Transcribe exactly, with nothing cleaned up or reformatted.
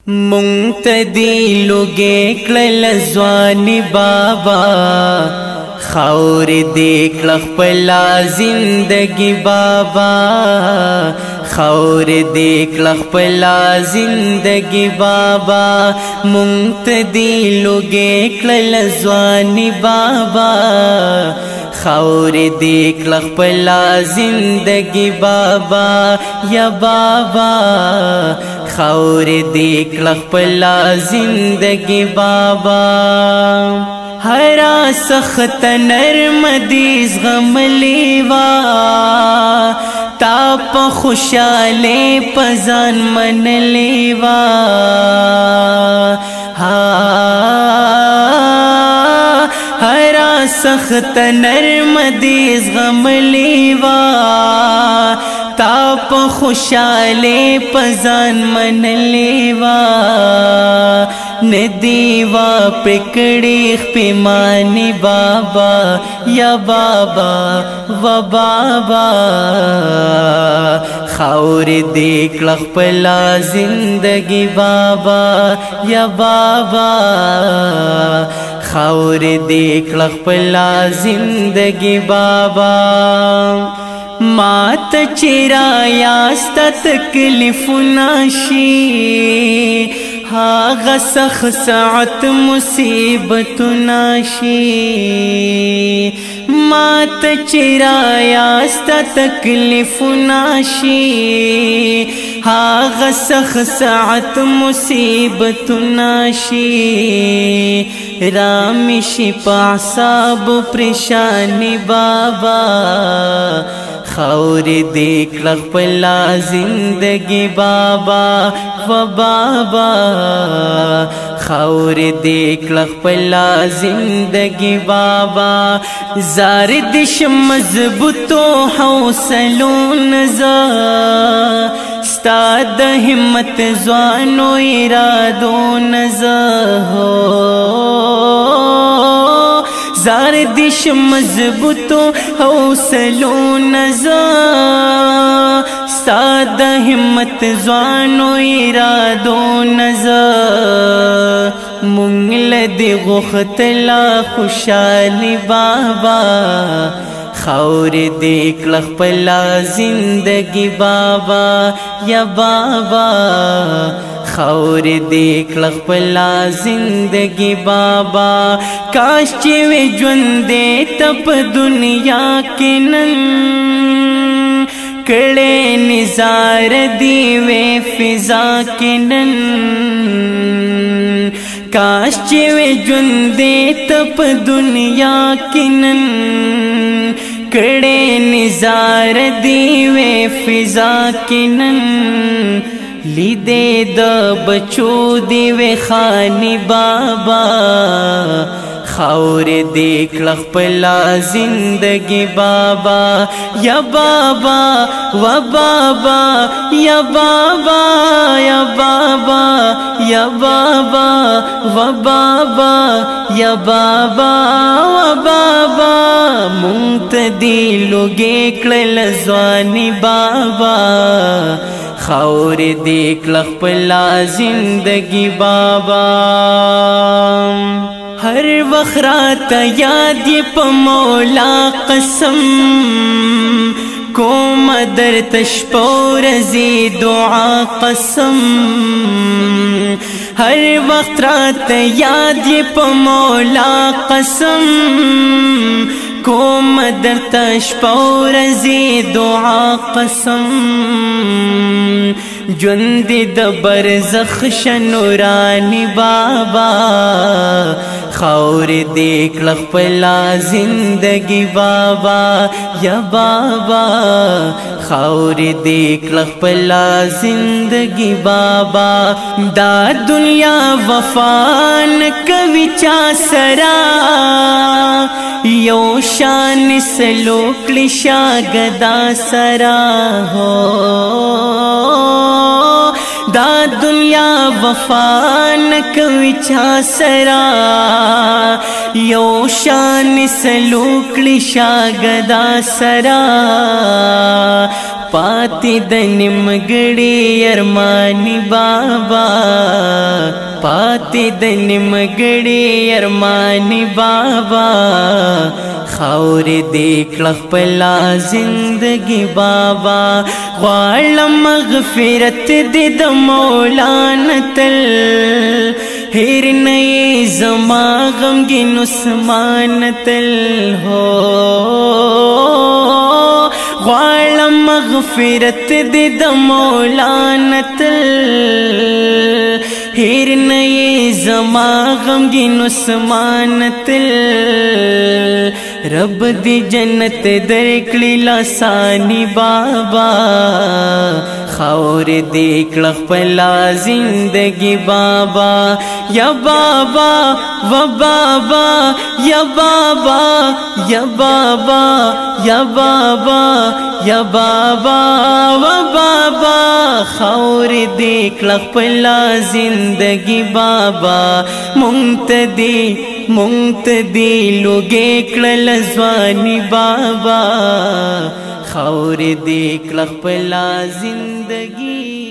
मुंतदी लोगे क्लल ज़वानी बाबा खौर देख लखपला जिंदगी बाबा खौर देख लखपला जिंदगी बाबा मुंतदी लोगे क्लल ज़वानी बाबा खौर देख लखपला जिंदगी बाबा या बाबा खौर देख लखपला जिंदगी बाबा हरा सख्त नरमदीज गम लेवा ताप खुशाले पजान मन लेवा हरा सख्त नरमदीज गम लेवा ताप खुशाले पजान मन लेवा नदीवा पिकड़ी पिमानी बाबा या बाबा व बाबा खौर देख लखपला जिंदगी बाबा या बाबा खौर देख लखपला जिंदगी बाबा मात चिरायास्ता तकलीफ नाशी हाँ सख सात मुसीबत नाशी मात चिरायास्ता तकलीफ नाशी हाँ सख सात मुसीबत नाशी रामिशी पासाब परेशानी बाबा खौर देख लखपला जिंदगी बाबा व बाबा खौर देख लखपला जिंदगी बाबा जार दिश मजबूतो हौसलो नज़ा स्ताद हिम्मत ज़वानो इरादो नज़ा हो जार दिश मजबूतो हौसलो नज़ा साद हिम्मत ज़वानो इरादो नज़ा मुंगल दे गुख्तला खुशाली बाबा खौर देख लखपला जिंदगी बाबा या बाबा खौर देख लखपला जिंदगी बाबा काश वे ज्वंदे तप दुनिया के नन कड़े निजार दीवे फिजा के नन काश वे ज्वंदे तप दुनिया के नन कड़े निजार दीवे फिजा के नन लीदे द बचो दिवे खानी बाबा खौर देख लखपला जिंदगी बाबा या बाबा व बाबा या बाबा या बाबा या बाबा व बाबा या बाबा व बाबा मुंतदी लोगे क्लल ज़वानी बाबा खौर देख लखपला जिंदगी बाबा हर वक्त रात याद ये पमौला कसम को मदर तशपोर जी दुआ कसम हर वक्त रात याद ये पमौला कसम को मदर तशपोर जी दुआ कसम जुंदी दबर ज़ख़्श नूरानी बाबा खौर देख लखपला जिंदगी बाबा या बाबा खौर देख लखपला जिंदगी बाबा दा दुनिया वफान कविचा सरा यो शान सलोकलिशा गदा सरा हो दा दुनिया वफान कविचा सरा यो शान सलूकलिशा गदा सरा पाती द निमगड़ी अरमानी बाबा पाती د نیمګړي ارمانی بابا خاور دې کړه خپل زندگی بابا غواړم مغفرت دې د مولانا تل هیر نه زما غمګین عثمان تل هو غواړم مغفرت دې د مولانا تل هیر نه زما غمګین عثمان تل رب دی جنت درکړي لاسانی بابا خاور دی کړه خپل زندگی بابا یا بابا و بابا یا بابا یا بابا یا بابا یا بابا و بابا خاور دی کړه خپل زندگی بابا مونتدی مونتدی لوګې کړل ځواني بابا خاور دې کړه خپل زندگی